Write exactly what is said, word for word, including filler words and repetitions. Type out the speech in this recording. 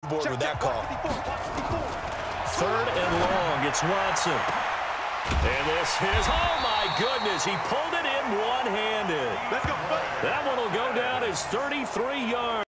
board with that call. Third and long. It's Watson. And this is, oh, my goodness. He pulled it in one-handed. That one will go down as thirty-three yards.